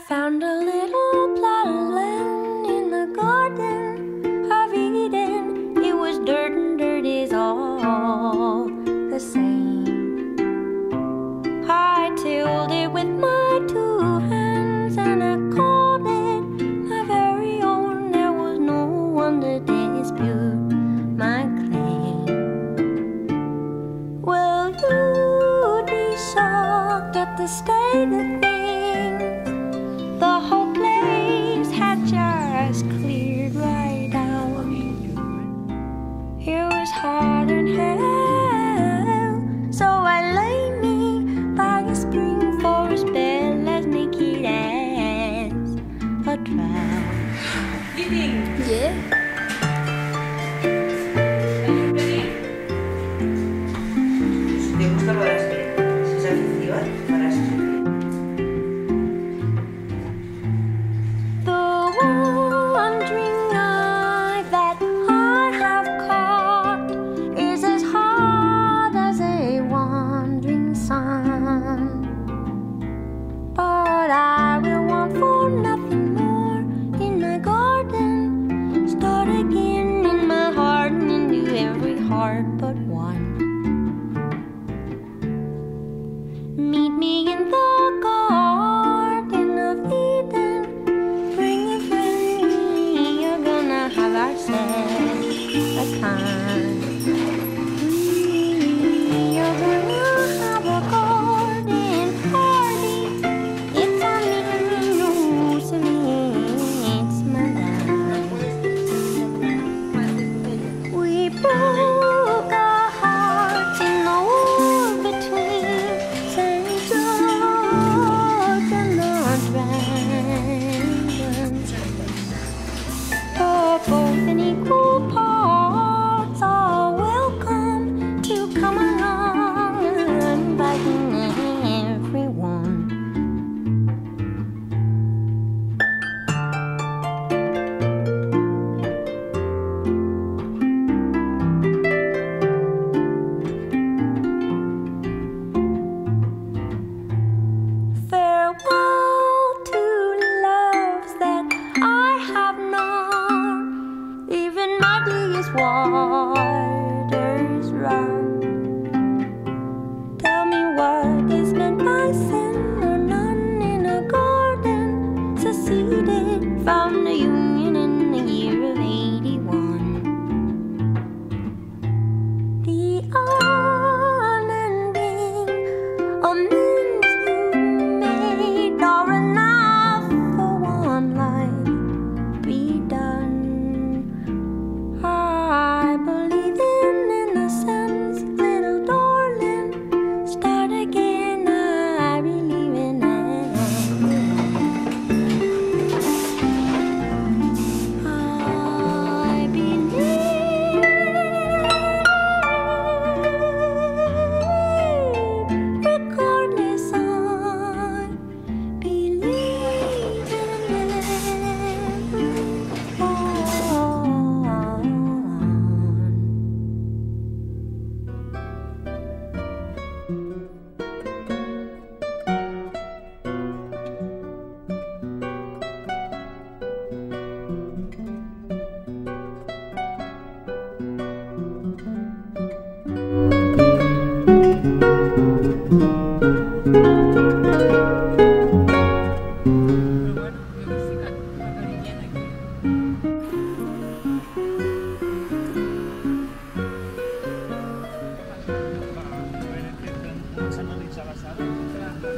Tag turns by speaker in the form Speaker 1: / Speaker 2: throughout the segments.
Speaker 1: found a little plot of land in the garden of Eden. It was dirt and dirt is all the same. I tilled it with my 2 hands and I called it my very own. There was no one to dispute my claim. Well, you'd be shocked at the state of things. The whole place had just cleared right out. It was hot and hell, so I lay me by a spring for a spell as naked as a trout.
Speaker 2: Living.
Speaker 1: Yeah.
Speaker 2: ¿Te gusta para escribir? ¿Si es afición para escribir?
Speaker 1: The wandering eye that I have caught is as hard as a wandering sun. But I will want for nothing more in my garden. Start again in my heart and into every heart but one. Meet me in the Garden of Eden. Bring a friend, you're gonna have ourselves a time. You're gonna have a garden party. It's a mean so it's my life. We broke our hearts in the war between St. George and the Dragons. For both in equal parts are welcome to come along, inviting everyone. Farewell to loves that I have known. Even muddiest waters run. Tell me what is meant by sin or none in a garden seceded from the Union in the year of 81. The unending amends you made are enough for one life be done. I believe in innocence, little darling. Start again, I believe in I believe, regardless, I believe in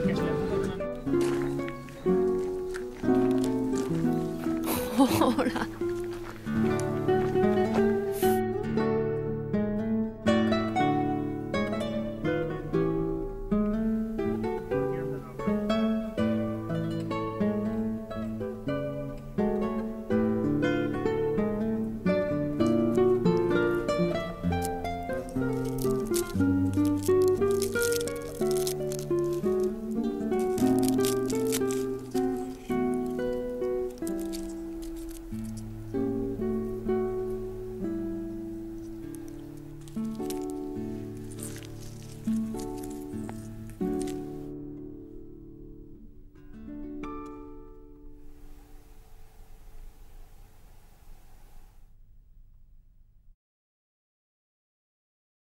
Speaker 3: Hola.